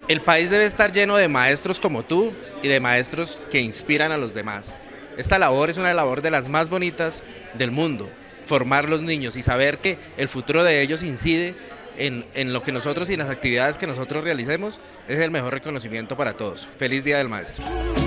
El país debe estar lleno de maestros como tú y de maestros que inspiran a los demás. Esta labor es una labor de las más bonitas del mundo, formar los niños y saber que el futuro de ellos incide en lo que nosotros y en las actividades que nosotros realicemos es el mejor reconocimiento para todos. Feliz Día del Maestro.